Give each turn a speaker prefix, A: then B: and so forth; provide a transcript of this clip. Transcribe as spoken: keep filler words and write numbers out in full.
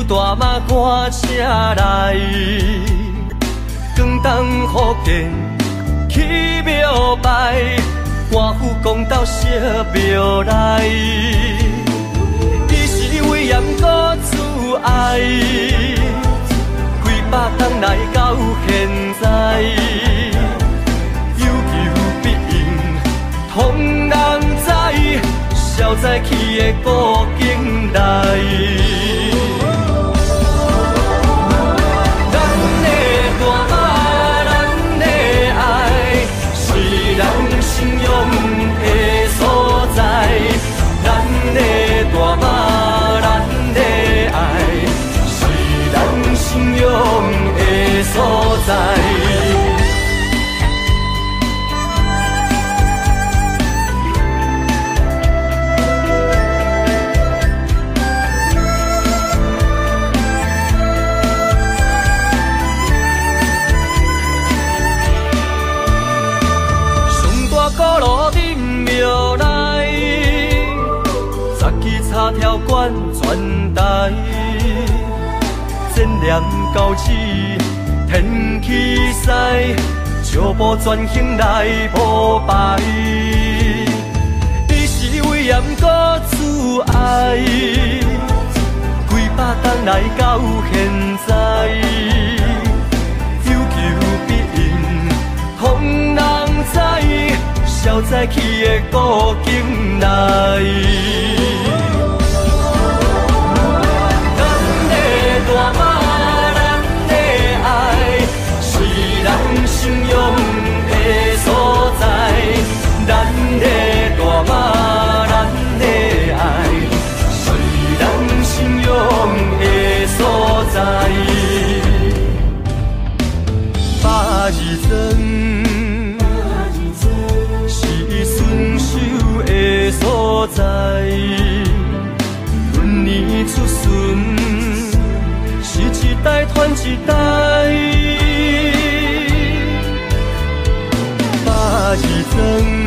A: 大马歌声来，广东福建去庙拜，官府公道设庙内，伊是为严国主爱，几百冬来到现在，有求必应，通人知，消灾去的古境内。 信仰的所在，咱的大马，咱的爱，是咱信仰的所在。鼓路顶庙内，十支插条管传台，千念交织天气使，招步全行来膜拜。伊是为严国主爱，几百冬来到现在，有求必应，通人知。 消灾去的古境内，咱的大马，咱的爱，是咱信仰的所在。咱的大马，咱的爱，是咱信仰的所在。八二庄。 顺手的所在，轮年出顺，是一代传一代。八二庄。